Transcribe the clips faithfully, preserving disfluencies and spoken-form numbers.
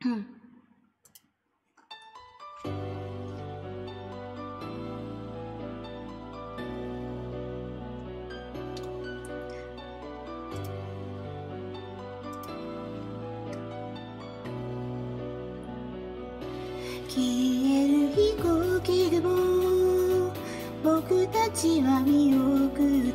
うん消える飛行機雲、僕たちは見送った。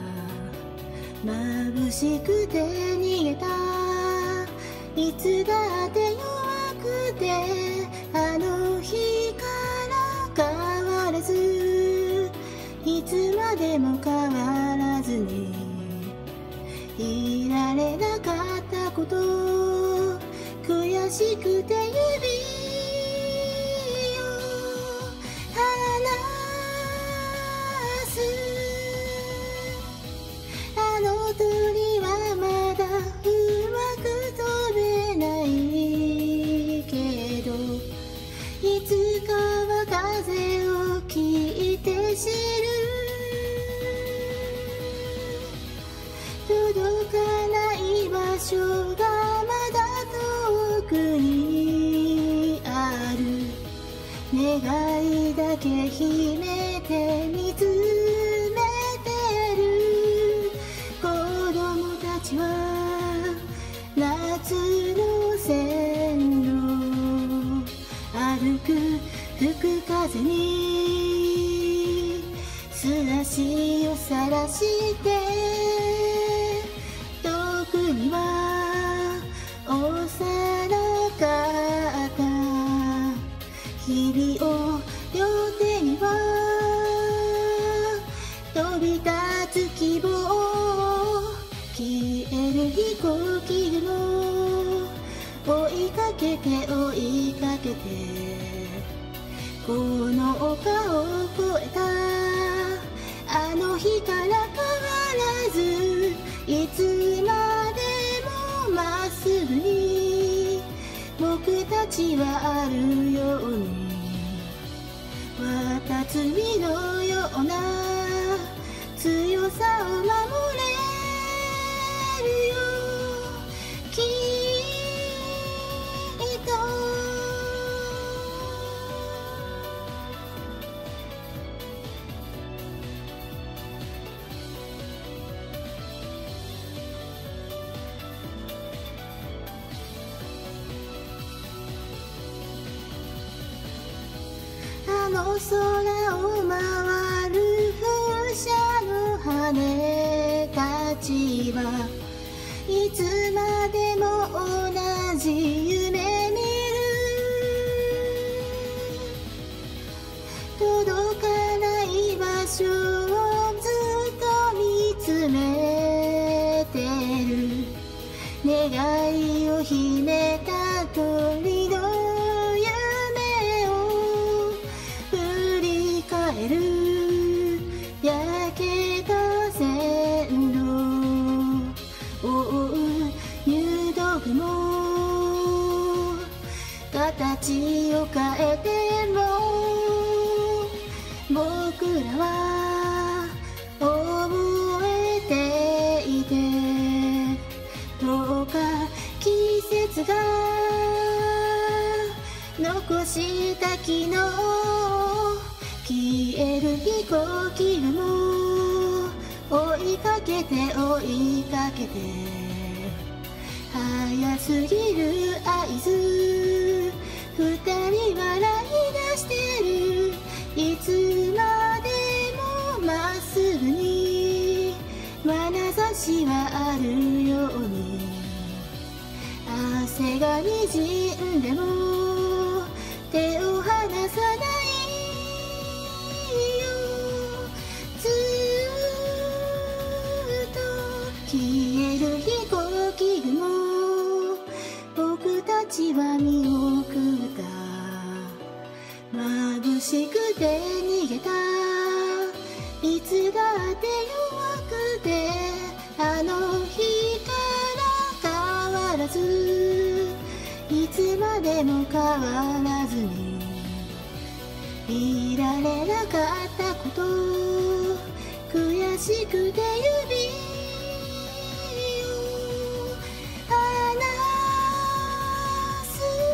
眩しくて逃げた。いつだって弱くて、あの日から変わらず、いつまでも変わらずにいられなかったこと、悔しくて指届かない場所がまだ遠くにある。願いだけ秘めて見つめてる。子供たちは夏の線路歩く吹く風に素足をさらしてには幼かった日々を両手には飛び立つ希望、消える飛行機雲、追いかけて追いかけてこの丘を越えた。あの日から変わらずいつまでまっすぐに僕たちはあるように、綿摘みのような強さを守れるよきっと。あの空を回る風車の羽たちはいつまでも同じ夢見る。届かない場所をずっと見つめてる。願いを秘めた鳥の焼けた線路を追う入道雲、形を変えても僕らは覚えていて、どうか季節が残した昨日、消える飛行機雲、追いかけて追いかけて早すぎる合図、二人笑い出してる。いつまでもまっすぐに眼差しはあるように、汗がにじんでも手を離さない消える飛行機雲、僕たちは見送った。眩しくて逃げた。いつだって弱くて、あの日から変わらず、いつまでも変わらずにいられなかったこと、悔しくて指離す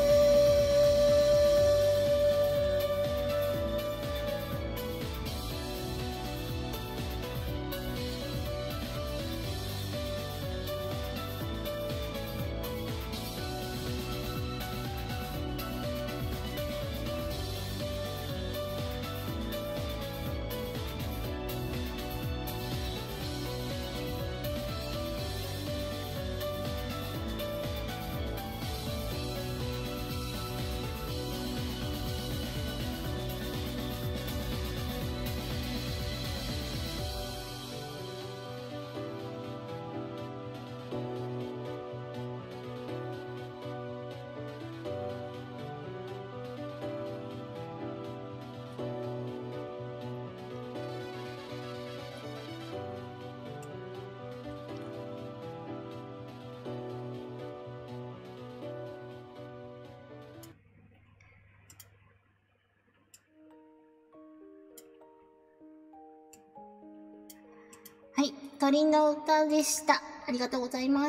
鳥の歌でした。ありがとうございます。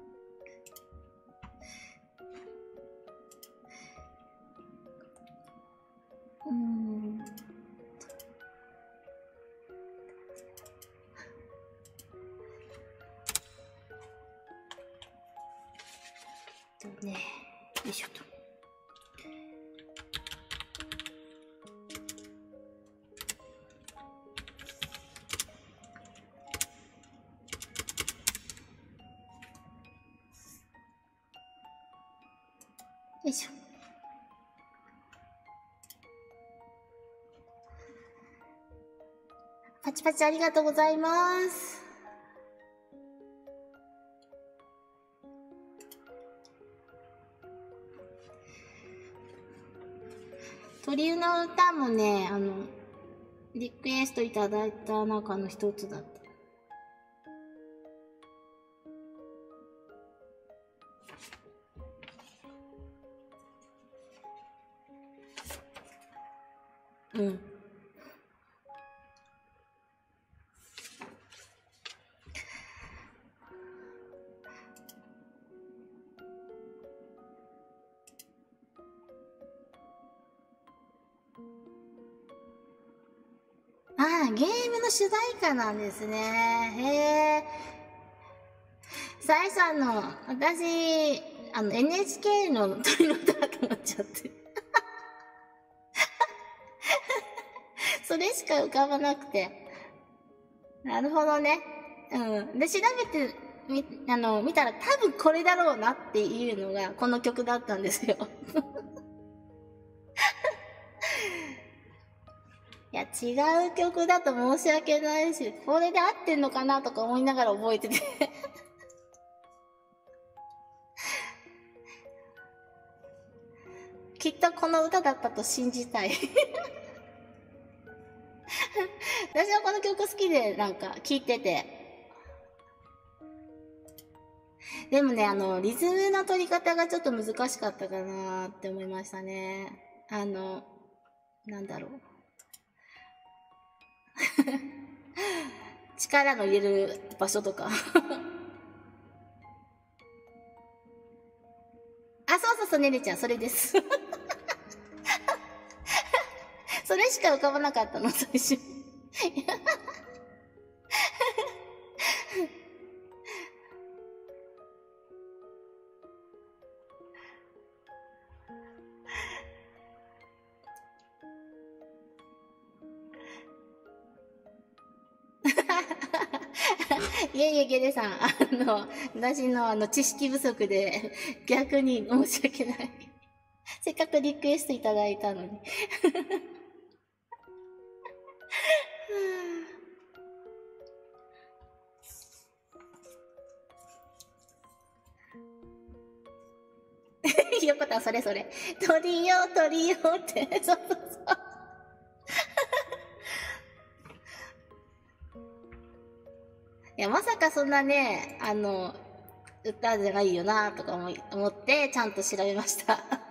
うーん。とね、よいしょと。よいしょ。パチパチありがとうございます。鳥の歌もね、あの、リクエストいただいた中の一つだった。うん。ああ、ゲームの主題歌なんですね。へえ。さえさんの、私、あの、エヌエイチケー の鳥の歌だと思っちゃって。それしか浮かばなくて。なるほどね。うん。で、調べてみ、あの、見たら多分これだろうなっていうのがこの曲だったんですよ。いや、違う曲だと申し訳ないし、これで合ってんのかなとか思いながら覚えてて。きっとこの歌だったと信じたい。私はこの曲好きでなんか聴いてて。でもね、あの、リズムの取り方がちょっと難しかったかなって思いましたね。あの、なんだろう。力の入れる場所とか。あ、そうそうそう、ねねちゃん、それです。それしか浮かばなかったの、最初。いえいえ、ゲレさん、あの、私のあの、知識不足で、逆に申し訳ない。せっかくリクエストいただいたのに。よかった、それそれ。鳥よ、鳥よって。そうそうそう。いや、まさかそんなね、あの、歌じゃないよなとか思い思って、ちゃんと調べました。